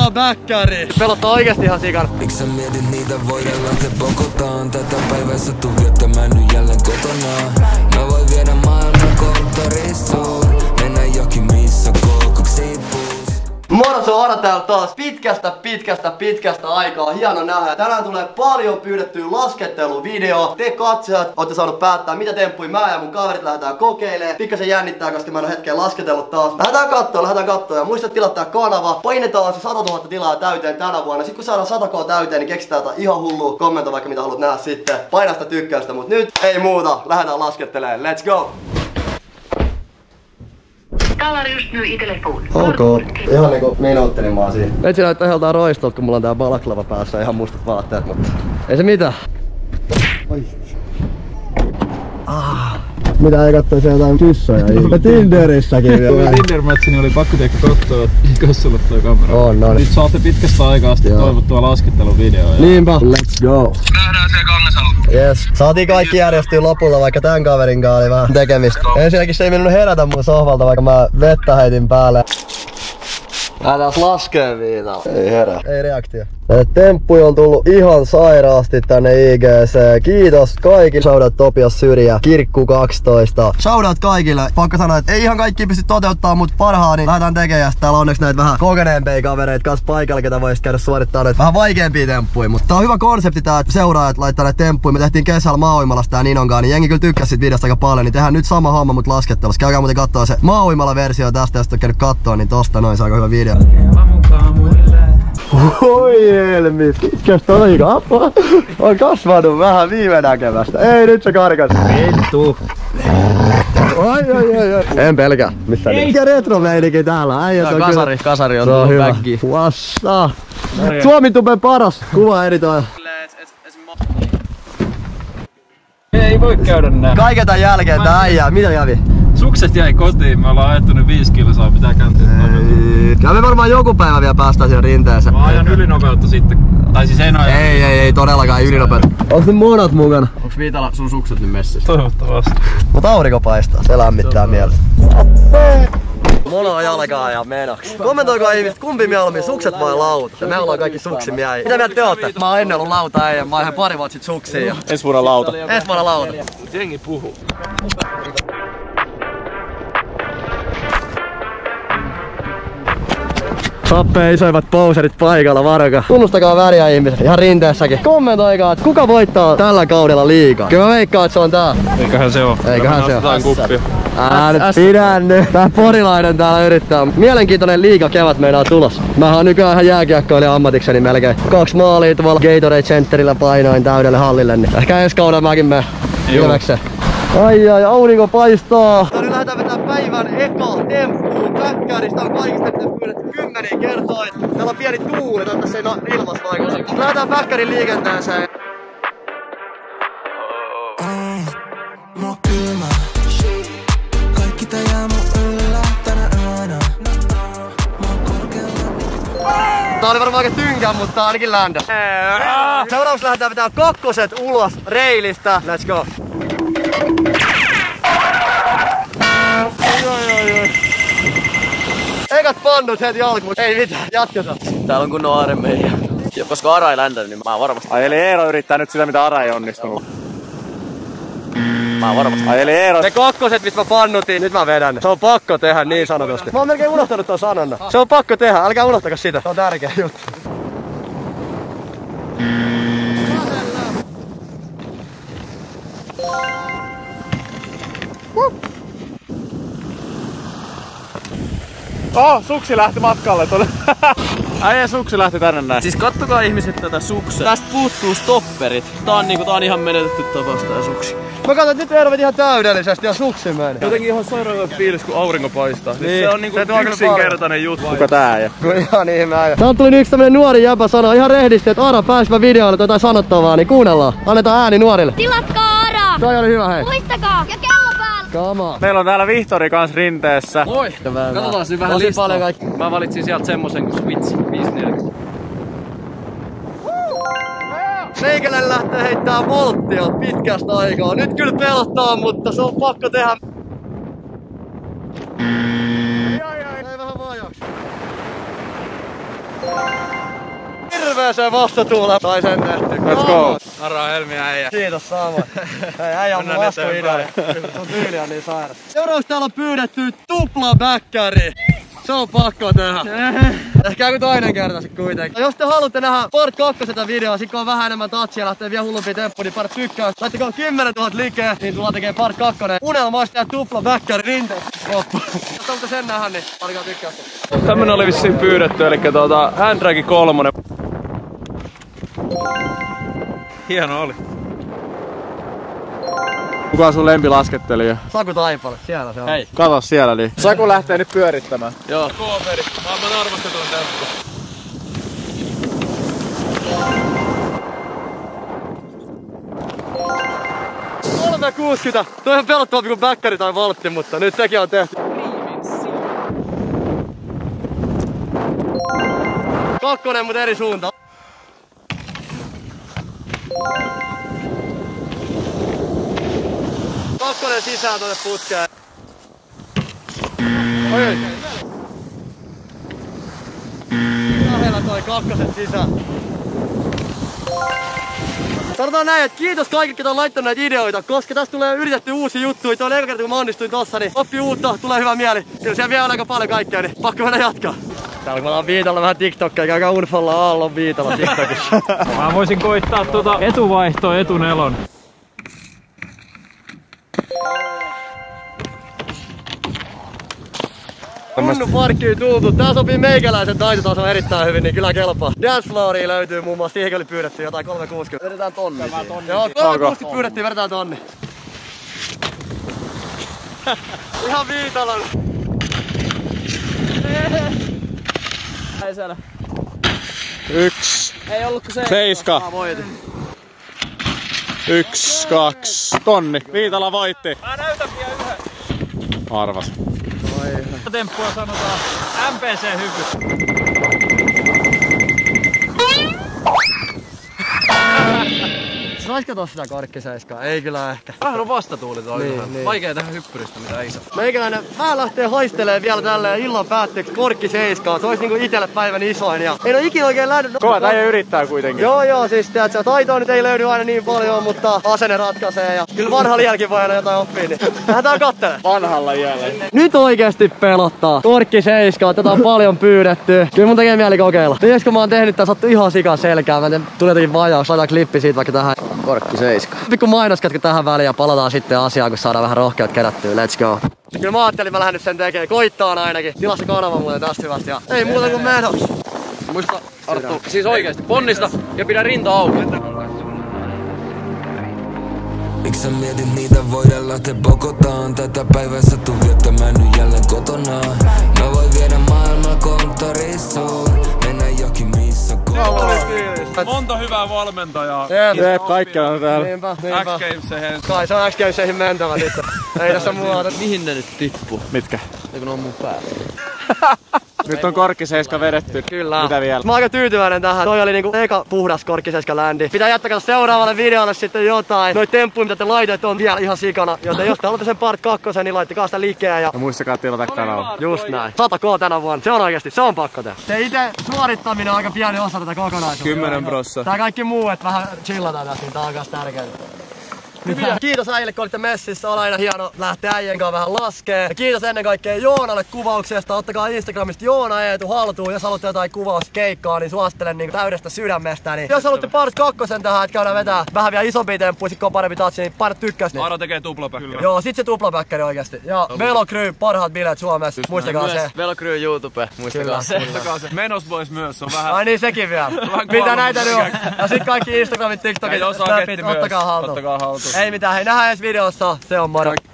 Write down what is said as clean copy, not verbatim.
ihan bäkkäri. Pelottaa oikeesti ihan sikan. Miks sä mietit niitä voidaan lähteä Bogotaan? Tätä päivää sä tuu viettämään nyt jälleen kotona. Mä voin viedä maailman konttoriin. Mennään jokin missä kokoksi puus. Moro, se on Ara täällä taas pitkästä aikaa. Hieno nähdä. Tänään tulee paljon pyydettyä lasketteluvideo. Te katsojat ootte saanut päättää mitä temppuja mä ja mun kaverit lähdetään kokeilemaan. Pikkasen jännittää, koska mä en oo hetken lasketellut taas. Lähdetään kattoo. Ja muista tilata kanava. Painetaan se 100 000 tilaa täyteen tänä vuonna. Sitten kun saadaan 100k täyteen, niin keksitään jotain ihan hullua. Kommentoi vaikka mitä haluat nähdä sitten. Paina sitä tykkäystä, mut nyt ei muuta. Lähdetään laskettelemaan. Let's go! Talarius myy telefoon. Ok. Ihan niinku minuuttinen mä oon siinä. Etsi näyttää joltain roistolta, kun mulla on tää balaklava päässä ja ihan mustat vaatteet, mutta ei se mitään. Oi. Mitä ei kattoo siellä jotain kissoja? Ja Tinderissäkin vielä. Tinder-matchi, niin oli pakko tehdä katsoa, jos sulle toi kamera. On, no niin. Nyt saatte pitkästä aikaa sitten toivottua lasketteluvideo. Niinpä. Let's go. Nähdään siellä Kangasalla. Yes. Saatiin kaikki järjestyä lopulta, vaikka tän kaverin kanssa oli vähän tekemistä. Ensinnäkin se ei mennyt herätä mun sohvalta, vaikka mä vettä heitin päälle. Lähdetään laskeen viitalla. Ei herää. Ei reaktio. Temppuja on tullut ihan sairaasti tänne IGC. Kiitos kaikille. Shoutout Topias Syrjä, Kirkku 12. Shoutout kaikille. Pakko sanoa, että ei ihan kaikki pysty toteuttaa, mutta parhaani lähdetään tekemään. Täällä on onneksi näitä vähän kokeneempia kavereita kanssa paikalla, ketä voisi käydä suorittaa näitä vähän vaikeampia temppuja. Mutta tää on hyvä konsepti tää, että seuraajat laittaa näitä temppuja. Me tehtiin kesällä Maauimalassa tää Ninonkaan, niin jengi kyllä tykkäsi sit videosta aika paljon. Niin tehdään nyt sama homma, mutta laskettelussa. Käykää muuten kattoo se Maauimala versio tästä, jos et käynyt kattoo, niin tosta noin, se on aika hyvä video. Oi helmi, pitkästä aikaa. On kasvanut vähän viime näkemästä. Ei nyt se karkas. Vittu. Ai. En pelkää. Missä niin? Mikä retromeininki täällä? Äijät on Kasari on tullut backiin. Vasta. Suomi-tuben paras kuva editoija. Ei voi käydä näin. Kaiken tän jälkeen tää äijä. Mitä kävi? Sukset jäi kotiin, me ollaan ajettu nyt 5 kilsaa, pitää kääntyä nopeasti. Kyllä me varmaan joku päivä vielä päästään siihen rinteeseen. Mä ajan ylinopeutta sitten. Tai siis en aja. Ei todellakaan ylinopeutta. Onks nyt monat mukana? Onks Viitala sun sukset nyt messissä? Toivottavasti. Mut aurinko paistaa, se lämmittää mieltä. Monoa jalkaa ja menoksi. Kommentoikaa ihmiset, kumpi mieluummin, sukset vai lauta? Me ollaan kaikki suksimiehiä. Mitä mieltä te ootte? Mä oon ennen ollut lautaäijä, mä oon ihan pari vuotta sit suksiin ja... Ensi vuonna lauta. Ensi vuonna lauta. Jengi puhuu. Sappeen isoimmat pouserit paikalla, varokaa. Tunnustakaa väriä ihmiset, ihan rinteessäkin. Kommentoikaa, että kuka voittaa tällä kaudella liigaa. Kyllä mä veikkaan, että se on tää. Eiköhän se oo. Eiköhän se oo. Kuppia. Nyt pidän nyt. Tää porilainen täällä yrittää. Mielenkiintoinen liiga kevät meinaa tulos. Mä oon nykyään ihan jääkiekkoilija ammatikseni melkein. 2 maalia tuolla Gatorade Centerillä painoin täydelle hallille. Niin ehkä ensi kaudella mäkin menen ilmekseen. Ai, aurinko paistaa. Nyt lähdetään vetää päivän eka temppuun. Päkkäristä on kaikista pyydetty 10 kertaa. Täällä on pieni tuuli, toivottavasti ei ilmas vaikuta. Lähdetään päkkärin liikenteeseen. Mua kylmä. Kaikki tää jää mun yllä tänä yönä. Mua korkealla. Tää oli varmaan aika tynkä, mutta ainakin ländä. Seuraavaksi lähdetään vetää kokkoset ulos reilistä. Let's go. Ekat pannut heti alkuun. Ei mitään, jatketaan. Täällä on kunnon armeija. Ja koska Ara ei läntänyt, niin mä oon varmasti. Ai eli Eero yrittää nyt sitä mitä Ara ei onnistunut. Mä oon varmasti. Ai eli Eero. Ne kakkoset, mistä mä pannutin, nyt mä vedän. Se on pakko tehdä niin sanotusti. Mä oon melkein unohtanut ton sanonnan. Se on pakko tehdä, älkää unohtako sitä. Se on tärkeä juttu. Suksi lähti matkalle tuolle. Äijä suksi lähti tänne näin. Siis kattokaa ihmiset tätä suksia. Tästä puuttuu stopperit. Tää on ihan menetetty tapaus tää suksi. Mä katson, että nyt Eero veti ihan täydellisesti ja suksi meni. Jotenkin ihan sairaan hyvä fiilis kun aurinko paistaa. Niin. Se on niinku yksinkertainen juttu. Kuka tää äijä? Ihan ihme. Täältä tuli yksi tämmönen nuori jäbä sanoa ihan rehdisti, että Ara pääsipä videoille jotain sanottavaa, niin kuunnellaan. Annetaan ääni nuorille. Tilatkaa Ara! Toi oli hyvä hei. Muistakaa! Ja kello päällä! Come on. Meillä on täällä Vihtori kans rinteessä. Moi! Katsotaan nyt vähän listaa. Mä valitsin sieltä semmosen kuin Switch 540. Meikälle lähtee heittää volttia pitkästä aikaa. Nyt kyllä pelottaa, mutta se on pakko tehdä. Ei vähän vajaaksi. hirveeseen vastatuuleen. Tai sen tehty. Let's go. Arraa helmiä äijä. Kiitos samoin. Hei, äijä on mun laskoidea. Sun tyyli on niin sairas. Seuraavaksi täällä on pyydetty tuplabäkkäri. Se on pakko tehdä. Ehkä joku toinen kerta sit kuitenkin. Jos te haluatte nähdä part 2 videoa, sit kun on vähän enemmän tatsia ja lähtee vielä hullumpia temppuja, niin part tykkäys. Laittakaa 10 000 likeä, niin tullaan tekee part 2. Unelma olisi tehdä tuplabäkkäri rinteen. Loppu. Jos haluatte sen nähdä, niin laittakaa tykkäystä. Tämmönen oli vissiin pyydetty, eli Handdragi 3. Hieno oli. Kuka on sun lempilaskettelija? Saku Taipale, siellä se on. Hei. Kato siellä niin. Saku lähtee nyt pyörittämään. Joo. Kooperi. Maailman arvostetun temppu. $360. Toi on pelottavampi kuin bäkkäri tai valtti, mutta nyt sekin on tehty. Kakkonen, mut eri suuntaan. Kakkonen sisään tonne putkeen. Oi. Lähellä toi kakkosen sisään. Sanotaan näin, että kiitos kaikille, ketä on laittanut näitä ideoita, koska tässä tulee yritetty uusia juttuja. Toi on eka kerta, kun mä onnistuin tossa, niin oppi uutta, tulee hyvä mieli. Kyllä siellä vielä on aika paljon kaikkea, niin pakko mennä jatkaa. Täällä kun mä oon viitalla vähän TikTokkia, käykää Unfalla Aallon viitalla TikTokissa. Mä voisin koittaa etuvaihtoa etunelon. Kunnon parkkiin tultu. Tää sopii meikäläisen taitotason erittäin hyvin, niin kyllä kelpaa. Dance flooria löytyy muun muassa, siihenkin oli pyydetty jotain 360. Vedetään tonni. Joo, 360 pyydettiin, vedetään tonni. Ihan viitalan. Ei siellä. 1, Ei ollutko se? 7, Mä voitin. 1, 2, tonni. Viitala voitti. Mä näytän vielä yhden. Arvas. Temppua sanotaan MPC-hypy. Saisiko tossa sitä korkkiseiskaa? Ei kyllä ehkä. Vähän on vastatuuli toi. Niin. Vaikea tehdä hyppyristä mitä ei saa. Meikäläinen vähän lähtee haistelee vielä tälleen illan päätteeksi korkkiseiskaa. Se olisi niinku itelle päivän isoin ja en oo ikinä oikein lähdy. Kova äijä yrittää kuitenkin. Joo, siis tiedätkö, taitoa nyt ei löydy aina niin paljon, mutta asenne ratkaisee ja kyllä vanhalla iälläkin voi aina jotain oppia, niin lähdetään kattelemaan. Vanhalla iällä. Nyt oikeesti pelottaa. Korkkiseiskaa, tätä on paljon pyydetty. Kyllä mun tekee mieli kokeilla. Tiedätkö, kun mä oon tehnyt tää sattu ihan sikan selkää. Mä en tiedä, tulee jotenkin vajaus. Laitetaan klippi siitä vaikka tähän. Korkkiseiskaa. Pikku mainoskätky tähän väliin ja palataan sitten asiaan, kun saadaan vähän rohkeut kerättyä. Let's go. Kyllä mä ajattelin, mä lähden nyt sen tekee. Koittaan ainakin. Tilassa kanava muuten tästä hyvästi. Ja ei muuta kuin menoksi. Muista Arttu, siis oikeesti ponnista ja pidä rinta auki. Miks sä mietit niitä, voidaan lähteä Bogotaan. Tätä päivää sattuu viettämään nyt jälleen kotona. Mä voin viedä maailman konttorissuun. Mennä jokin missä Monta hyvää valmentajaa. Jeep, kaikki on täällä. Niinpä. X-Gameseihin. Kai se on X-Gameseihin mentävä sitten. Ei tässä muuta. Mihin ne nyt tippuu? Mitkä? Eikö ne on mun päällä? Nyt on korkkiseiska vedetty. Kyllä. Mitä vielä? Mä oon aika tyytyväinen tähän. Toi oli niinku eka puhdas korkkiseiska ländi. Pitää jättää seuraavalle videolle sitten jotain. Noit temppuja, mitä te laitoitte, on vielä ihan sikana. Joten jos te haluatte sen part 2, niin laittakaa sitä liikkeelle ja... Ja muistakaa tilata kanava. Just näin. 100k tänä vuonna. Se on oikeesti, se on pakko tehdä. Se itse suorittaminen on aika pieni osa tätä kokonaisuutta. 10%. Tää kaikki muu, että vähän chillataan tässä, niin tää on myös tärkeää. Kiitos äijille, kun olitte messissä. On aina hieno lähteä äijien kanssa vähän laskee. Ja kiitos ennen kaikkea Joonalle kuvauksesta. Ottakaa Instagramista Joona Eetu haltuun. Jos haluatte jotain kuvauskeikkaa, niin suosittelen niin täydestä sydämestä. Niin jos haluatte part 2 tähän, että käydään vetää vähän vielä isompia temppuja, sit kun on parempi tatsi, niin painat tykkäys. Niin. Aaro tekee tuplapäkkäri. Joo, sit se tuplapäkkäri oikeesti. Ja Velocry, parhaat bileet Suomessa. Muistakaa se. Velocry YouTube, muistakaa se. Menos Boys myös, se on vähän... Ai niin, sekin vielä. Mitä näitä nyt on? Ja sit kaikki Instagramit, TikTokit, Snapit, ottakaa haltuun. Ei mitään, hei nähdään ensi videossa. Se on moro.